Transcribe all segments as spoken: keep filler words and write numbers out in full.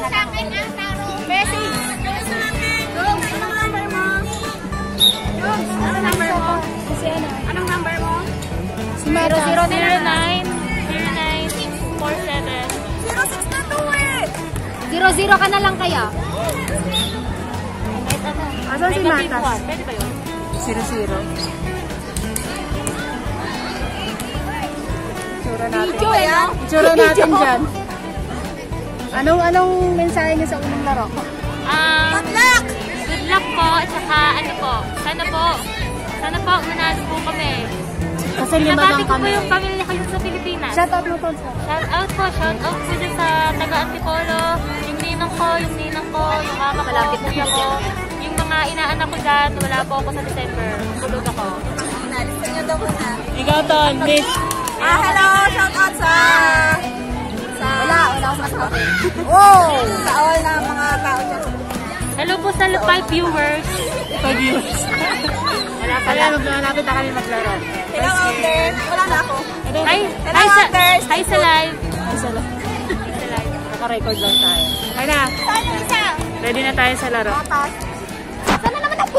na lang. Messi! Anong number mo? Anong number mo? Anong number mo? zero zero nine zero nine four seven zero six na to eh! zero zero ka na lang kaya? Kahit ano? Asan si Matas? Pwede ba yun? zero zero. Itsura natin. Itsura natin dyan. Anong, anong mensahe niyo sa unang laro? Um, good luck! Good luck po, at saka ano po, sana po, sana po, manalo po kami. Kasi lima lang ko po kami. yung pamilya kayo sa Pilipinas. Shout out mo po. Shout out po, shout out po dyan sa taga-Antipolo, yung ninang ko, yung ninang ko, yung mama ko, yung kuya ko, yung mga inaanak ko dyan, wala po ako sa December. Tulog ako. Nalisan niyo daw muna. Ikaw to, Miss. Ah, hello! Shout out sa... sa... Wala, wala ako masasabi. Wow! Sa all na mga tao dyan. Hello po sa five viewers. five viewers. Wala pala. Kaya maglalapit na kami maglaro. Hello out there. Wala na ako. Hi, hi sa, hi sa live. Hi sa live. Hi sa live. Naka-record lang tayo. Okay na. Saan yung isa? Ready na tayo sa laro. Sana naman ako.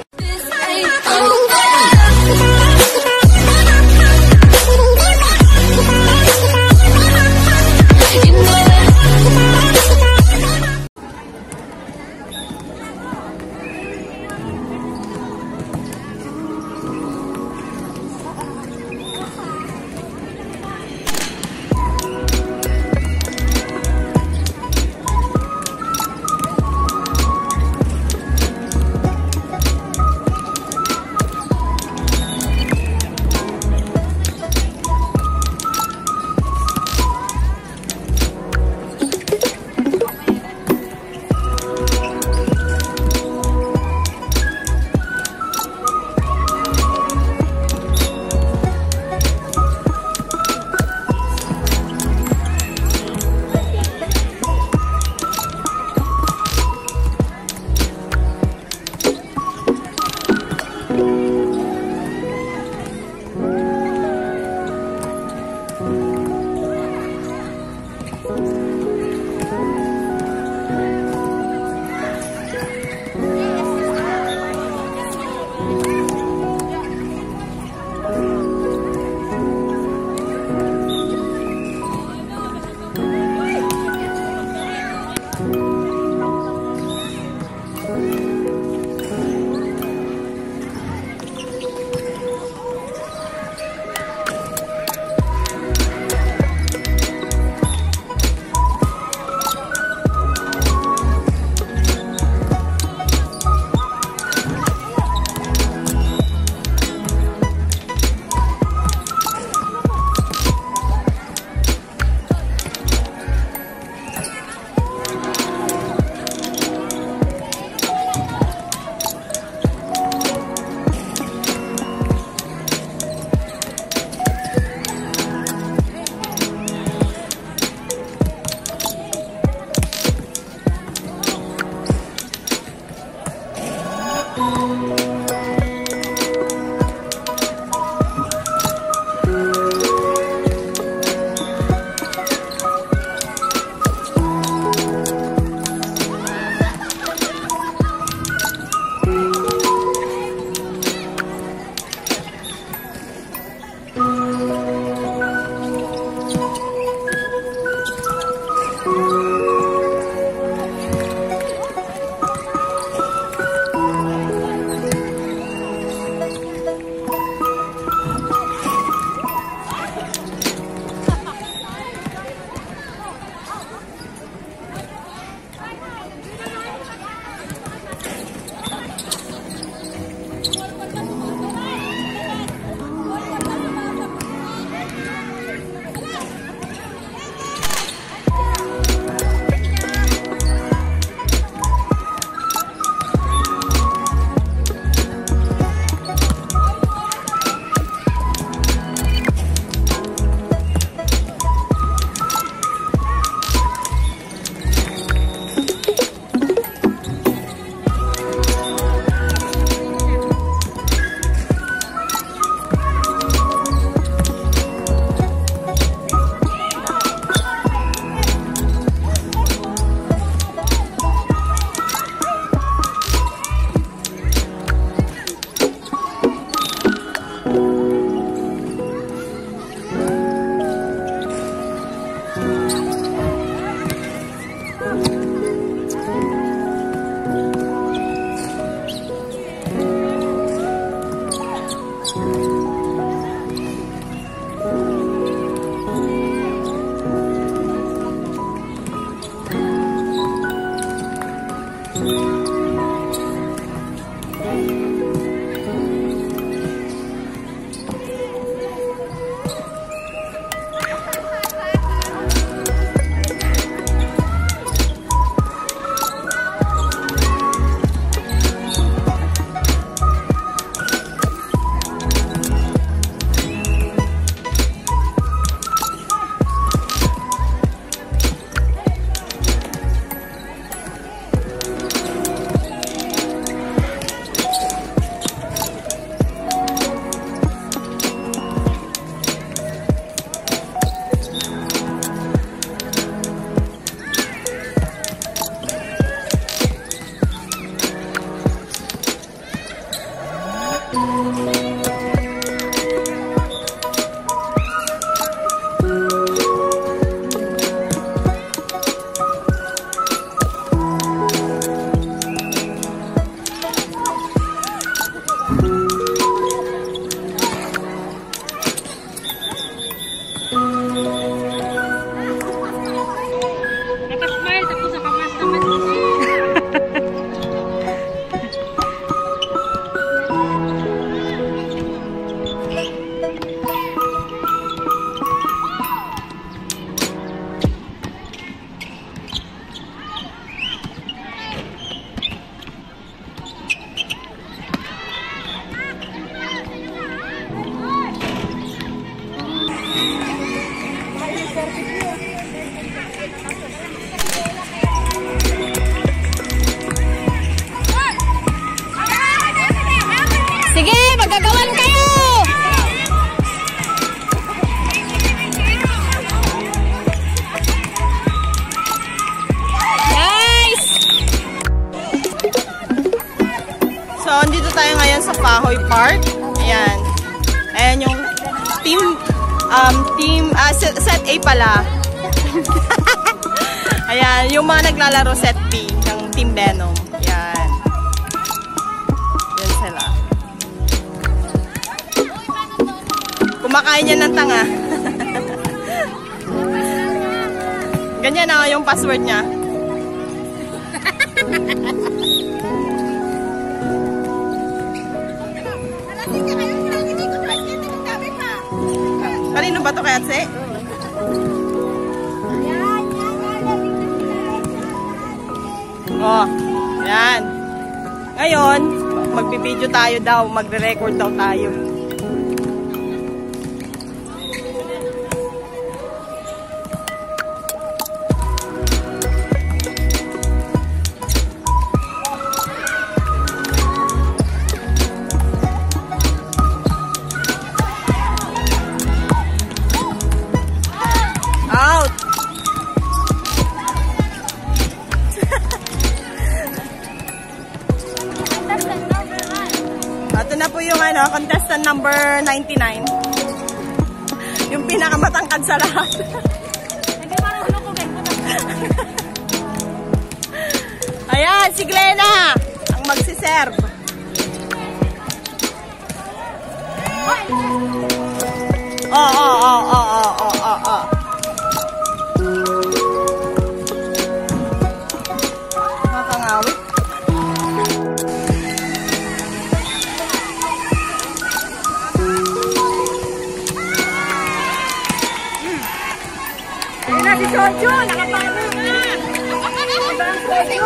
Sige, magagawan kayo! Nice! So, andito tayo ngayon sa Pahoy Park. Ayan. Ayan yung team, um, team, ah, set, set A pala. Ayan, yung mga naglalaro set B ng Team Venom. Ayan. Yan sila. Kumakain niya ng tanga. Ganyan na yung password niya. Kanino ba ito kaya, Tse? Oh, yan. Ngayon, magbibideo tayo daw, magre-record daw tayo. Out! Ito na po yung ano, contestant number ninety-nine. Yung pinakamatangkad sa lahat. Ayan, si Glenna ang magsiserve. Oh, oh, oh, oh, oh, oh, oh, oh. Nakangawit. Ayun na si Sojo, nakapalo na. Ibang Sojo.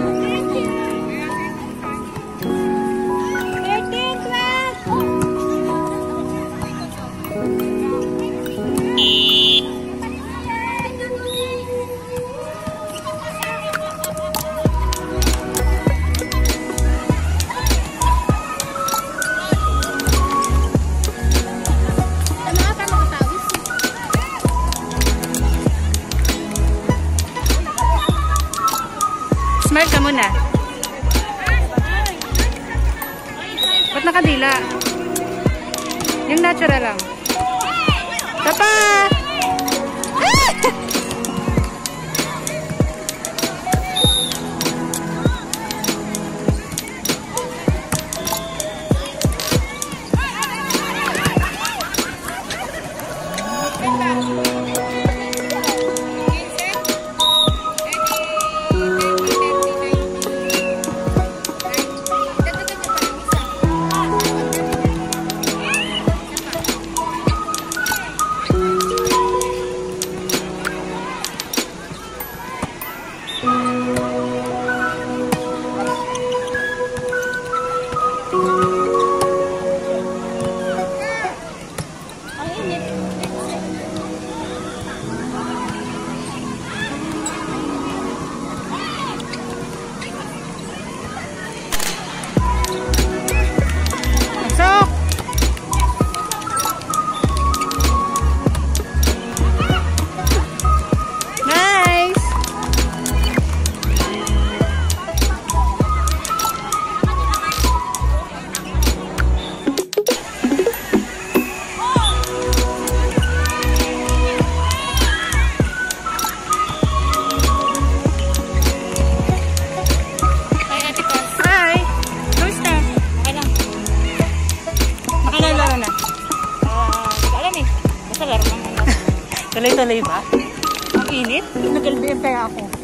Smart ka muna. Ba't nakadila? Yung natural lang. Tapa! Tuloy-tuloy ba? Ang init? Nag-L B M kaya ako.